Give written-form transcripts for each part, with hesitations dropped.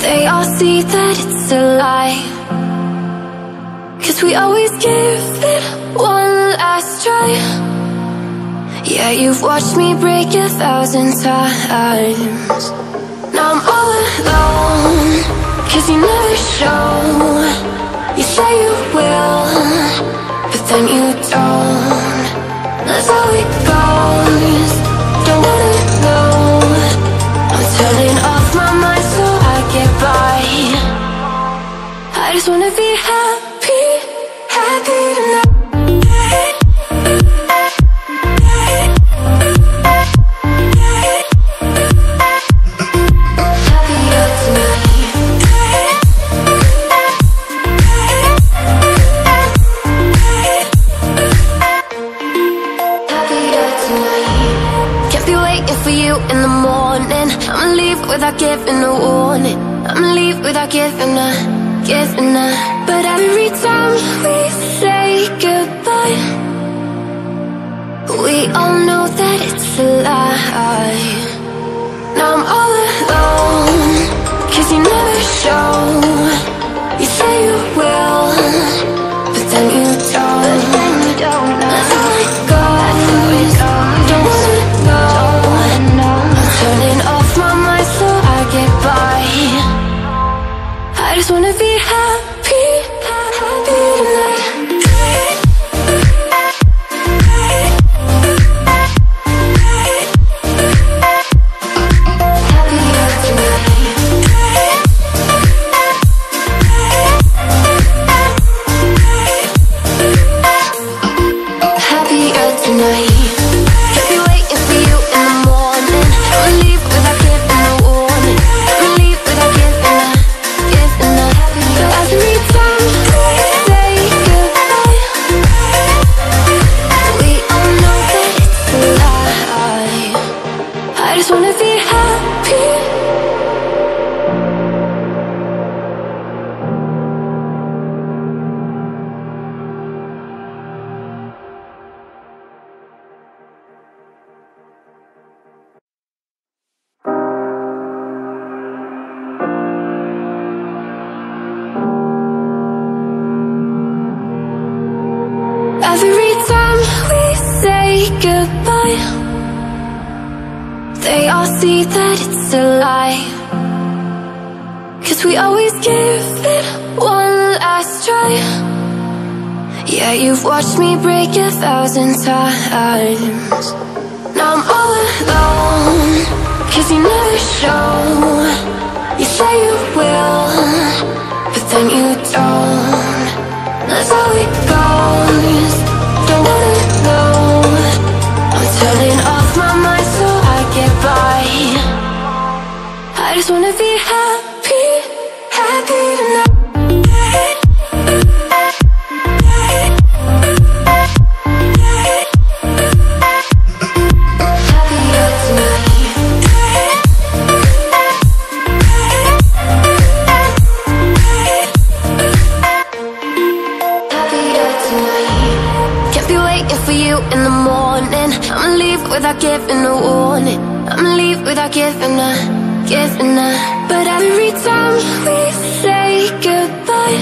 They all see that it's a lie, 'cause we always give it one last try. Yeah, you've watched me break 1,000 times. Now I'm all alone, 'cause you never show. You say you will, but then you don't. That's how it goes. Don't wanna know. I'm turning off my mind so I get by. I just wanna be happy, happy tonight. Without giving a warning, I'ma leave without giving a. But every time we say goodbye, we all know that it's a lie. Now I'm all alone, 'cause you never show. You say you will, but then you don't. That's how it goes. Don't wanna know. I'm turning off my mind so I get by. I just wanna be happy, happy tonight. Every time we say goodbye, they all see that it's a lie, 'cause we always give it one last try. Yeah, you've watched me break 1,000 times. Now I'm all alone, 'cause you never show. You say you will, but then you don't. That's how it goes. Don't wanna know. I'm turning off my mind so I get by. I just wanna be happy, happy tonight. Without giving a warning, I'ma leave without giving a. But every time we say goodbye,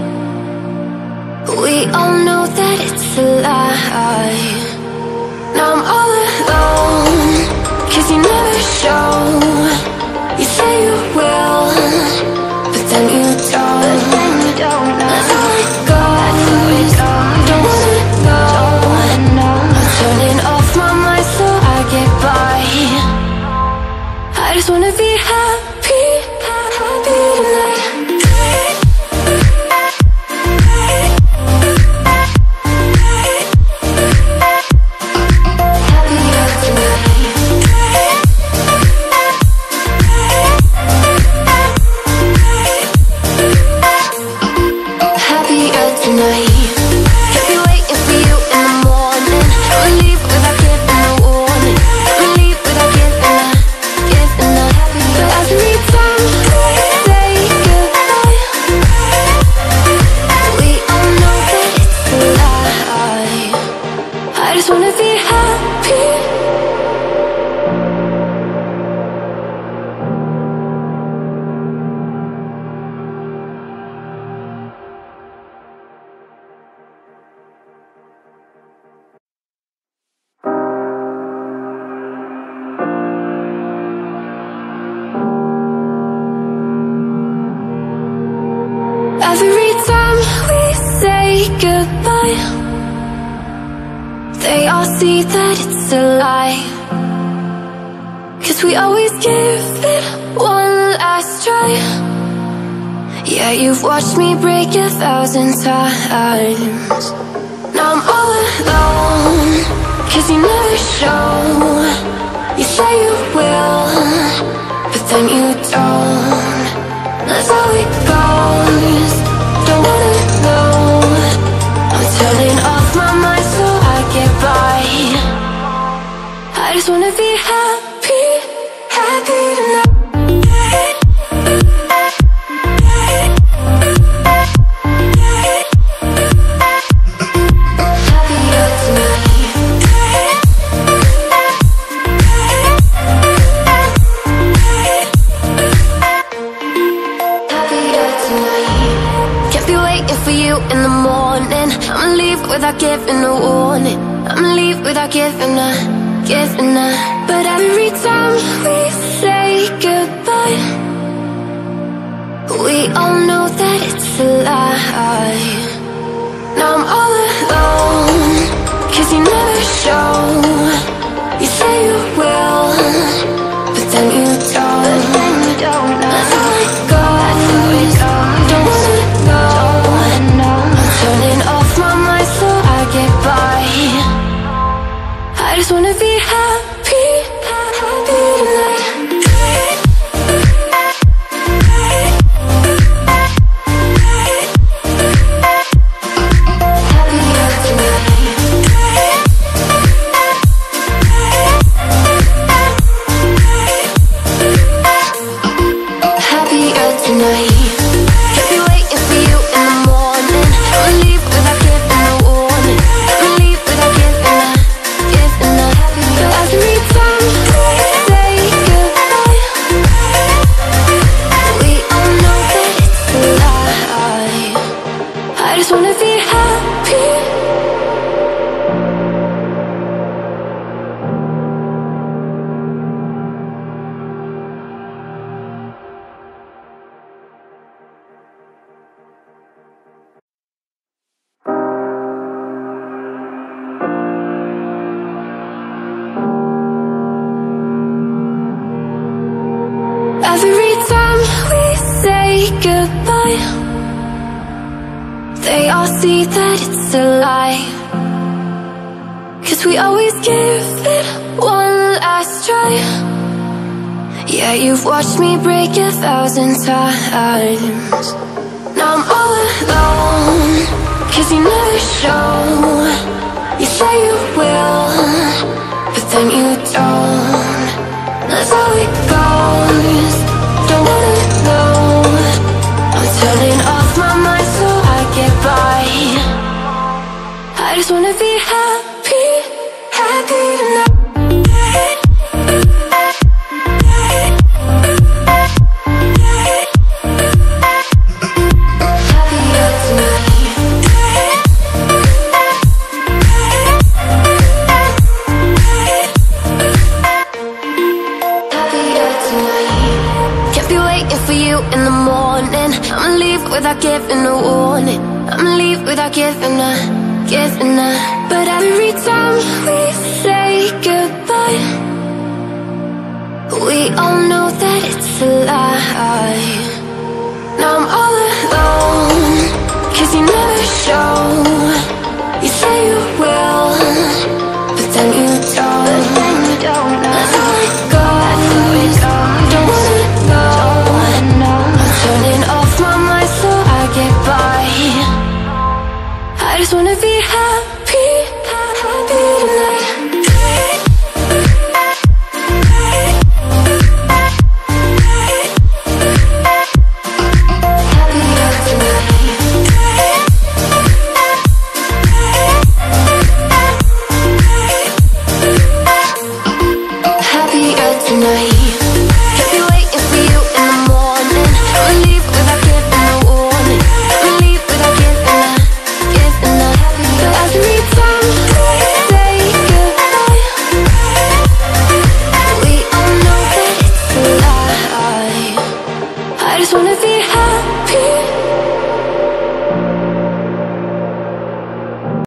we all know that it's a lie. Now I'm all alone, 'cause you never show. You say you will, but then you don't. That's how it goes. Don't wanna know. I'm turning off my mind so I get by. I just wanna be happy, happy tonight. Happier tonight. say goodbye, they all see that it's a lie. 'Cause we always give it one last try. Yeah, you've watched me break 1,000 times. Now I'm all alone, 'cause you never show. You say you will, but then you don't. That's how it goes, don't wanna know. I'm turning off my mind so I get by. I just wanna be happy, happy tonight. In the morning, I'ma leave without giving a warning. I'ma leave without giving a. But every time we say goodbye, we all know that it's a lie. Now I'm all alone, 'cause you never show. You say you will, but then you don't. That's how it goes, don't wanna know. Turning off my mind so I get by. I just wanna be happy, happy tonight. Happier tonight. Happier tonight. Can't be waiting for you in the morning. I'ma leave without giving a warning. I'ma leave without giving a. But every time we say goodbye, we all know that it's a lie. I just wanna be happy. Every time we say goodbye, they all see that it's a lie. 'Cause we always give it one last try. Yeah, you've watched me break 1,000 times. Now I'm all alone, 'cause you never show. You say you will, but then you don't. That's how it goes, don't wanna know. I'm turning off my mind so I get by. I just wanna be happy, happy tonight. Happier tonight. Happier tonight. Can't be waiting for you in the morning. I'ma leave without giving a warning. I'ma leave without giving a. But every time we say goodbye, we all know that it's a lie.